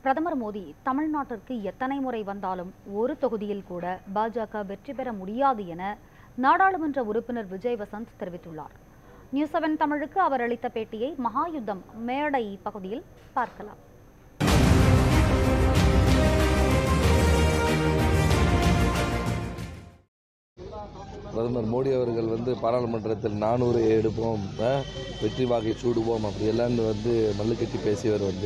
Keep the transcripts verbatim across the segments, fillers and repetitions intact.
பிரதமர் மோடி தமிழ்நாட்டிற்கு எத்தனை முறை வந்தாலும் ஒரு தொகுதியில் கூட பாஜக வெற்றி பெற முடியாது என நாடாளுமன்ற உறுப்பினர் விஜய் வசந்த் தெரிவித்துள்ளார். நியூஸ் செவன் தமிழுக்கு அவர் அளித்த பேட்டியை மகாயுத்தம் மேடை பகுதியில் பார்க்கலாம். பிரதமர் மோடி அவர்கள் வந்து பாராளுமன்றத்தில் நானூறு எடுப்போம், வெற்றி வாகை சூடுவோம் அப்படி எல்லாம் வந்து மல்லுக்கட்டி பேசியவர் வந்து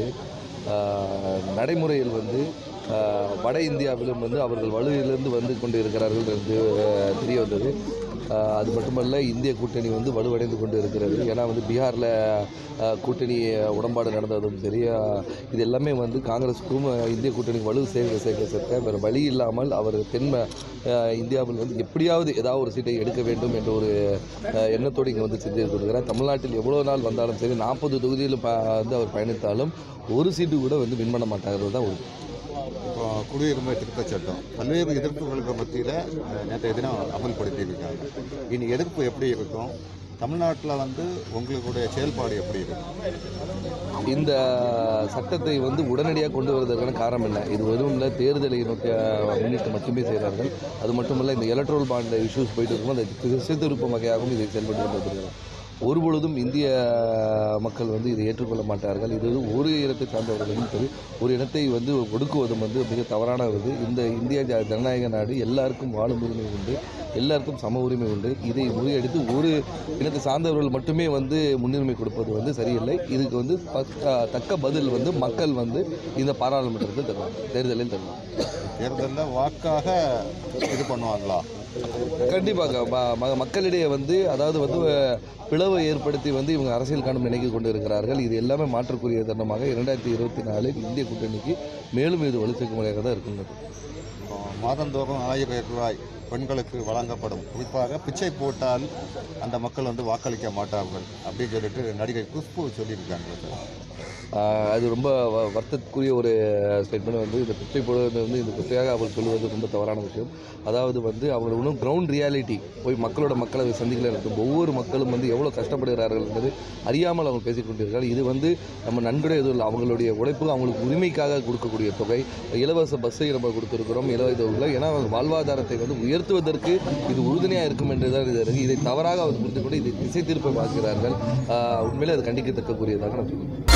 நடைமுறையில் வந்து வட இந்தியாவிலும் வந்து அவர்கள் வலுவிலிருந்து வந்து கொண்டு இருக்கிறார்கள் என்று தெரிய வந்தது. அது மட்டுமல்ல, இந்திய கூட்டணி வந்து வலுவடைந்து கொண்டு இருக்கிறது. ஏன்னா வந்து பீகாரில் கூட்டணி உடன்பாடு நடந்ததும் சரி, இது எல்லாமே வந்து காங்கிரஸுக்கும் இந்திய கூட்டணி வலு சேர்க்க சேர்க்க சேர்க்க வேறு வழி இல்லாமல் அவர் தென் இந்தியாவில் வந்து எப்படியாவது ஏதாவது ஒரு சீட்டை எடுக்க வேண்டும் என்ற ஒரு எண்ணத்தோடு இங்கே வந்து செஞ்சு கொடுக்குறார். தமிழ்நாட்டில் எவ்வளோ நாள் வந்தாலும் சரி, நாற்பது தொகுதியில் வந்து அவர் பயணித்தாலும் ஒரு சீட்டு கூட வந்து வின் பண்ண மாட்டாங்கிறது தான் ஒரு இப்போ குடியுரிமை திருத்த சட்டம் பல்வேறு எதிர்ப்புகளுக்கு மத்தியில் நேற்றைய தினம் அமல்படுத்தியிருக்காங்க. இனி எதிர்ப்பு எப்படி இருக்கும்? தமிழ்நாட்டில் வந்து உங்களுடைய செயல்பாடு எப்படி இருக்கும்? இந்த சட்டத்தை வந்து உடனடியாக கொண்டு வருவதற்கான காரணம் என்ன? இது வெறும் இல்லை, தேர்தலை நோக்கி முன்னிட்டு மட்டுமே செய்கிறார்கள். அது மட்டுமல்ல, இந்த எலக்ட்ரல் பாண்ட் இஷ்யூஸ் போயிட்டு இருக்கும், அந்த திசை திருப்பும் வகையாகவும் இதை செயல்பட்டு கொண்டு வருகிறார்கள். ஒருபொழுதும் இந்திய மக்கள் வந்து இதை ஏற்றுக்கொள்ள மாட்டார்கள். இது ஒரு இனத்தை சார்ந்தவர்களும் சரி, ஒரு இனத்தை வந்து ஒடுக்குவதும் வந்து மிக தவறான இது. இந்த இந்திய ஜனநாயக நாடு எல்லாருக்கும் வாழும் உரிமை உண்டு, எல்லாருக்கும் சம உரிமை உண்டு. இதை முறியடித்து ஒரு இனத்தை சார்ந்தவர்கள் மட்டுமே வந்து முன்னுரிமை கொடுப்பது வந்து சரியில்லை. இதுக்கு வந்து தக்க பதில் வந்து மக்கள் வந்து இந்த பாராளுமன்றத்தில் தருவாங்க, தேர்தலில் தருவாங்க. தேர்தலில் வாக்காக இது பண்ணுவாங்களா? கண்டிப்பாக மக்களிடையே வந்து அதாவது வந்து பிளவை ஏற்படுத்தி வந்து இவங்க அரசியல் காணும் நினைக்க கொண்டு இருக்கிறார்கள். இது எல்லாமே மாற்றக்கூடிய தருணமாக இரண்டாயிரத்தி இருபத்தி நாலில் இந்திய கூட்டணிக்கு மேலும் இது வலுச்சேர்க்கும் முறையாக தான் இருக்கின்றது. மாதந்தோறும் ஆயிரம் ரூபாய் பெண்களுக்கு வழங்கப்படும். குறிப்பாக பிச்சை போட்டால் அந்த மக்கள் வந்து வாக்களிக்க மாட்டார்கள் அப்படின்னு சொல்லிட்டு நடிகை குஷ்பு சொல்லியிருக்காங்க. அது ரொம்ப வருத்தத்துக்குரிய ஒரு ஸ்டேட்மெண்ட். வந்து இந்த பிச்சை போடுவது வந்து இந்த பிச்சையாக அவர் சொல்லுவது ரொம்ப தவறான விஷயம். அதாவது வந்து அவர் இன்னும் கிரவுண்ட் ரியாலிட்டி போய் மக்களோட மக்களை சந்திக்கல இருக்கும். ஒவ்வொரு மக்களும் வந்து எவ்வளோ கஷ்டப்படுகிறார்கள் என்பது அறியாமல் அவங்க பேசிக் கொண்டிருக்கிறார்கள். இது வந்து நம்ம நன்கொடை எதுவும் இல்லை, அவங்களுடைய உழைப்பு, அவங்களுக்கு உரிமைக்காக கொடுக்கக்கூடிய தொகை. இலவச பஸ்ஸை நம்ம கொடுத்துருக்கிறோம், இலவச தொகை. ஏன்னா அவங்க வாழ்வாதாரத்தை வந்து உயர்த்துவதற்கு இது உறுதுணையாக இருக்கும் என்றுதான் இது இருக்குது. இதை தவறாக அவர் புரிந்து கொண்டு இதை திசை திருப்ப பார்க்கிறார்கள். உண்மையிலே அது கண்டிக்கத்தக்கக்கூடியதாக நான் சொல்லுவேன்.